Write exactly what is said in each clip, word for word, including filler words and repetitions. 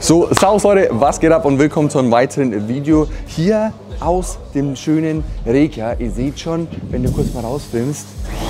So, servus Leute, was geht ab und willkommen zu einem weiteren Video hier aus dem schönen Rijeka. Ihr seht schon, wenn du kurz mal rausfilmst,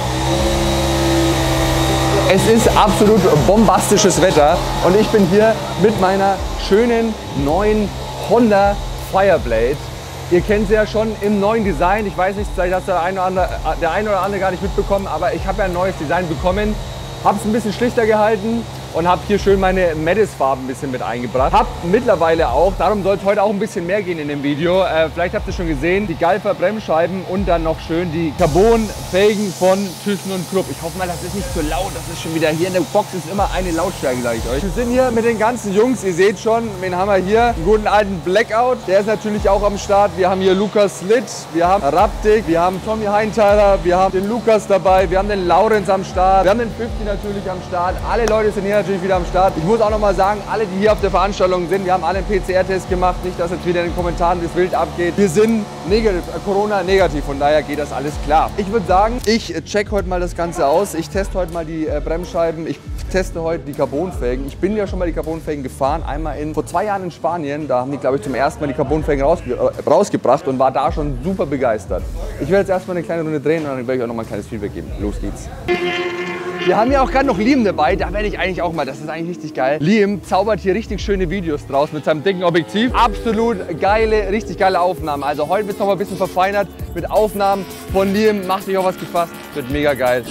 es ist absolut bombastisches Wetter und ich bin hier mit meiner schönen neuen Honda Fireblade. Ihr kennt sie ja schon im neuen Design. Ich weiß nicht, vielleicht hat der eine oder andere, der eine oder andere gar nicht mitbekommen, aber ich habe ja ein neues Design bekommen. Habe es ein bisschen schlichter gehalten und habe hier schön meine Metis-Farben ein bisschen mit eingebracht. Habe mittlerweile auch, darum soll es heute auch ein bisschen mehr gehen in dem Video. Äh, vielleicht habt ihr schon gesehen, die Galfer Bremsscheiben und dann noch schön die Carbon-Felgen von ThyssenKrupp. Ich hoffe mal, das ist nicht zu laut. Das ist schon wieder hier in der Box ist immer eine Lautstärke, sage ich euch. Wir sind hier mit den ganzen Jungs. Ihr seht schon, wen haben wir hier? Einen guten alten Blackout. Der ist natürlich auch am Start. Wir haben hier Lukas Slitt, wir haben Raptik, wir haben Tommy Heinthaler, wir haben den Lukas dabei, wir haben den Laurenz am Start, wir haben den fünfzig natürlich am Start. Alle Leute sind hier natürlich wieder am Start. Ich muss auch noch mal sagen, alle, die hier auf der Veranstaltung sind, wir haben alle einen P C R-Test gemacht. Nicht, dass jetzt wieder in den Kommentaren das wild abgeht. Wir sind negativ, äh, Corona negativ, von daher geht das alles klar. Ich würde sagen, ich check heute mal das Ganze aus. Ich teste heute mal die äh, Bremsscheiben. Ich teste heute die Carbonfelgen. Ich bin ja schon mal die Carbonfelgen gefahren. Einmal in, vor zwei Jahren in Spanien. Da haben die, glaube ich, zum ersten Mal die Carbonfelgen rausge äh, rausgebracht und war da schon super begeistert. Ich werde jetzt erstmal eine kleine Runde drehen und dann werde ich auch noch mal ein kleines Feedback geben. Los geht's. Wir haben ja auch gerade noch Liam dabei, da werde ich eigentlich auch mal, das ist eigentlich richtig geil. Liam zaubert hier richtig schöne Videos draus mit seinem dicken Objektiv. Absolut geile, richtig geile Aufnahmen. Also heute wird es noch mal ein bisschen verfeinert mit Aufnahmen von Liam. Macht sich auch was gefasst, wird mega geil.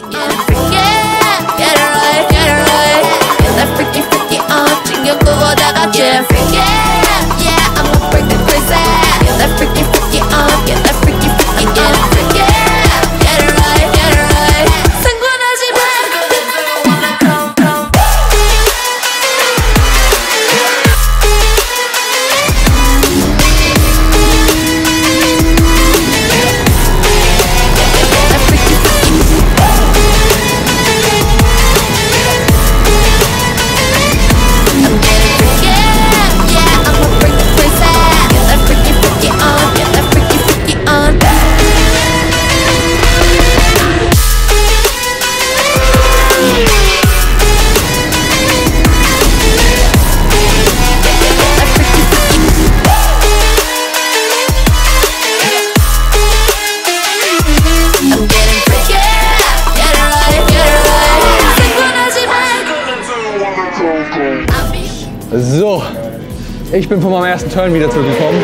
So, ich bin von meinem ersten Turn wieder zurückgekommen.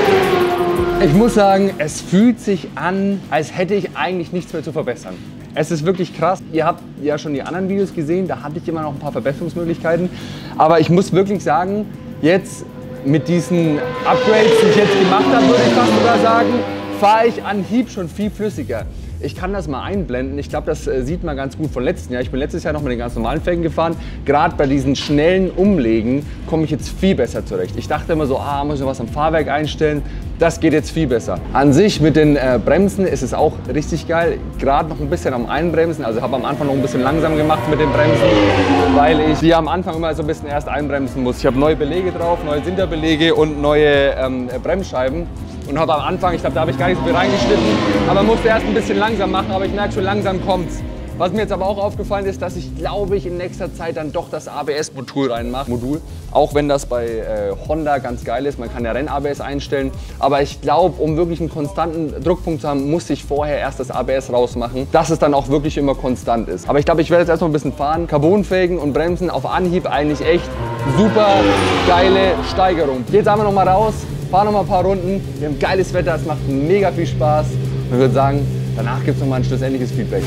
Ich muss sagen, es fühlt sich an, als hätte ich eigentlich nichts mehr zu verbessern. Es ist wirklich krass. Ihr habt ja schon die anderen Videos gesehen, da hatte ich immer noch ein paar Verbesserungsmöglichkeiten. Aber ich muss wirklich sagen, jetzt mit diesen Upgrades, die ich jetzt gemacht habe, würde ich fast sogar sagen, fahre ich an Hieb schon viel flüssiger. Ich kann das mal einblenden. Ich glaube, das äh, sieht man ganz gut von letzten Jahr. Ich bin letztes Jahr noch mit den ganz normalen Felgen gefahren. Gerade bei diesen schnellen Umlegen komme ich jetzt viel besser zurecht. Ich dachte immer so, ah, muss ich was am Fahrwerk einstellen. Das geht jetzt viel besser. An sich mit den äh, Bremsen ist es auch richtig geil. Gerade noch ein bisschen am Einbremsen. Also habe am Anfang noch ein bisschen langsam gemacht mit den Bremsen, weil ich die am Anfang immer so ein bisschen erst einbremsen muss. Ich habe neue Belege drauf, neue Sinterbelege und neue ähm, Bremsscheiben. Und habe am Anfang, ich glaube, da habe ich gar nicht so viel reingeschnitten, aber musste erst ein bisschen langsam machen, aber ich merke schon, langsam kommt's. Was mir jetzt aber auch aufgefallen ist, dass ich, glaube ich, in nächster Zeit dann doch das A B S-Modul reinmache. Modul. Auch wenn das bei äh, Honda ganz geil ist, man kann ja Renn-A B S einstellen. Aber ich glaube, um wirklich einen konstanten Druckpunkt zu haben, muss ich vorher erst das A B S rausmachen, dass es dann auch wirklich immer konstant ist. Aber ich glaube, ich werde jetzt erstmal ein bisschen fahren. Carbonfelgen und Bremsen auf Anhieb eigentlich echt super geile Steigerung. Jetzt haben wir noch mal raus. Fahren noch mal ein paar Runden, wir haben geiles Wetter, es macht mega viel Spaß. Und ich würde sagen, danach gibt es noch mal ein schlussendliches Feedback.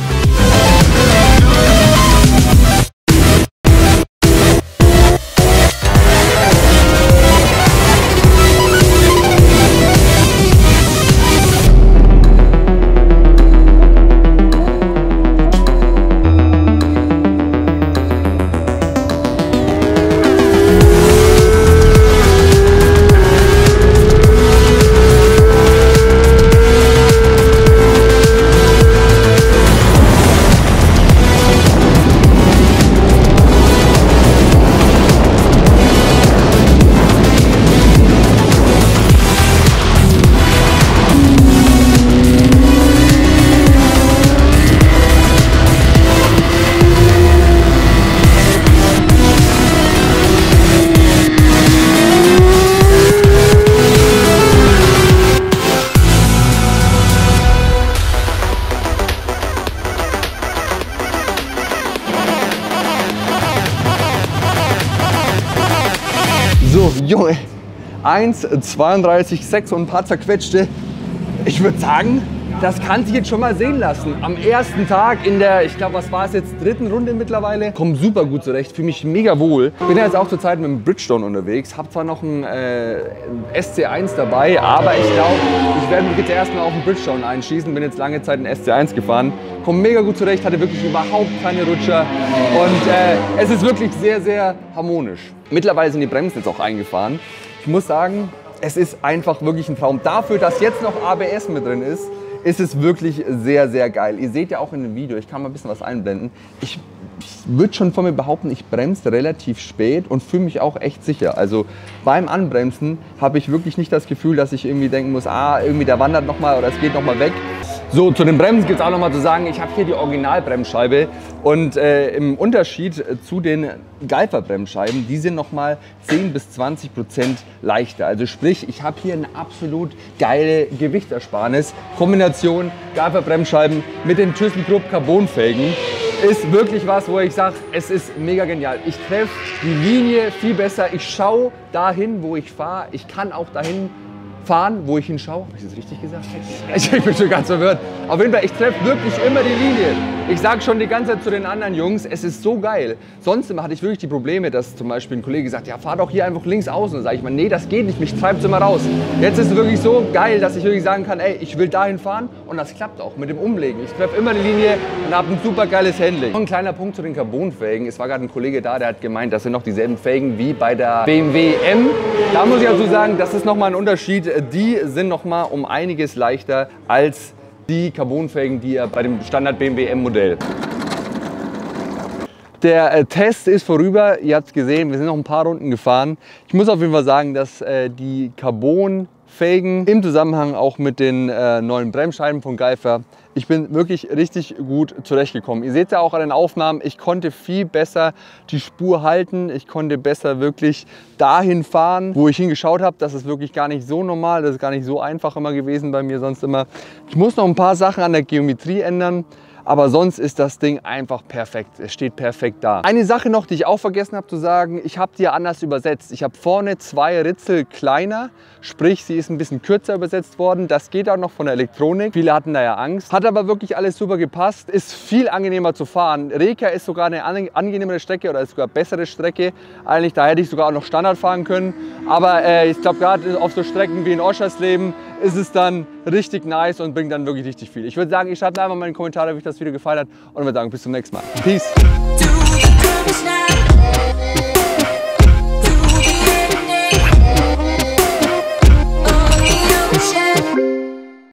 Junge, eins zweiunddreißig Komma sechs und ein paar zerquetschte. Ich würde sagen, das kann sich jetzt schon mal sehen lassen. Am ersten Tag in der, ich glaube, was war es jetzt, dritten Runde mittlerweile. Komme super gut zurecht, fühle mich mega wohl. Bin ja jetzt auch zurzeit mit dem Bridgestone unterwegs. Habe zwar noch ein äh, S C eins dabei, aber ich glaube, ich werde mich jetzt erstmal auf den Bridgestone einschießen. Bin jetzt lange Zeit in S C eins gefahren. Komme mega gut zurecht, hatte wirklich überhaupt keine Rutscher. Und äh, es ist wirklich sehr, sehr harmonisch. Mittlerweile sind die Bremsen jetzt auch eingefahren. Ich muss sagen, es ist einfach wirklich ein Traum. Dafür, dass jetzt noch A B S mit drin ist, ist es wirklich sehr, sehr geil. Ihr seht ja auch in dem Video, ich kann mal ein bisschen was einblenden. Ich, ich würde schon von mir behaupten, ich bremse relativ spät und fühle mich auch echt sicher. Also beim Anbremsen habe ich wirklich nicht das Gefühl, dass ich irgendwie denken muss, ah, irgendwie der wandert nochmal oder es geht nochmal weg. So, zu den Bremsen gibt es auch noch mal zu sagen, ich habe hier die Originalbremsscheibe und äh, im Unterschied zu den Galfer-Bremsscheiben, die sind noch mal zehn bis zwanzig Prozent leichter. Also sprich, ich habe hier eine absolut geile Gewichtersparnis. Kombination Galfer-Bremsscheiben mit den ThyssenKrupp Carbonfelgen ist wirklich was, wo ich sage, es ist mega genial. Ich treffe die Linie viel besser, ich schaue dahin, wo ich fahre, ich kann auch dahin fahren, wo ich hinschaue. Habe ich das richtig gesagt? Ich bin schon ganz verwirrt. Auf jeden Fall, ich treffe wirklich immer die Linie. Ich sage schon die ganze Zeit zu den anderen Jungs, es ist so geil. Sonst immer hatte ich wirklich die Probleme, dass zum Beispiel ein Kollege sagt, ja, fahr doch hier einfach links außen. Dann sage ich mal, nee, das geht nicht, mich treibt es immer raus. Jetzt ist es wirklich so geil, dass ich wirklich sagen kann, ey, ich will dahin fahren und das klappt auch mit dem Umlegen. Ich treffe immer die Linie und habe ein super geiles Handling. Noch ein kleiner Punkt zu den Carbonfelgen. Es war gerade ein Kollege da, der hat gemeint, das sind noch dieselben Felgen wie bei der B M W M. Da muss ich also sagen, das ist nochmal ein Unterschied. Die sind noch mal um einiges leichter als die Carbonfelgen, die ihr bei dem Standard B M W M-Modell. Der äh, Test ist vorüber, ihr habt es gesehen, wir sind noch ein paar Runden gefahren. Ich muss auf jeden Fall sagen, dass äh, die Carbonfelgen im Zusammenhang auch mit den äh, neuen Bremsscheiben von Galfer, ich bin wirklich richtig gut zurechtgekommen. Ihr seht ja auch an den Aufnahmen, ich konnte viel besser die Spur halten. Ich konnte besser wirklich dahin fahren, wo ich hingeschaut habe. Das ist wirklich gar nicht so normal, das ist gar nicht so einfach immer gewesen bei mir sonst immer. Ich muss noch ein paar Sachen an der Geometrie ändern. Aber sonst ist das Ding einfach perfekt. Es steht perfekt da. Eine Sache noch, die ich auch vergessen habe zu sagen, ich habe die ja anders übersetzt. Ich habe vorne zwei Ritzel kleiner, sprich sie ist ein bisschen kürzer übersetzt worden. Das geht auch noch von der Elektronik. Viele hatten da ja Angst. Hat aber wirklich alles super gepasst. Ist viel angenehmer zu fahren. Reka ist sogar eine angenehmere Strecke oder ist sogar eine bessere Strecke. Eigentlich, da hätte ich sogar auch noch Standard fahren können. Aber äh, ich glaube gerade auf so Strecken wie in Oschersleben ist es dann richtig nice und bringt dann wirklich richtig viel. Ich würde sagen, ich schreibe einfach mal in die Kommentare, wie euch das Video gefallen hat und würde sagen, bis zum nächsten Mal. Peace!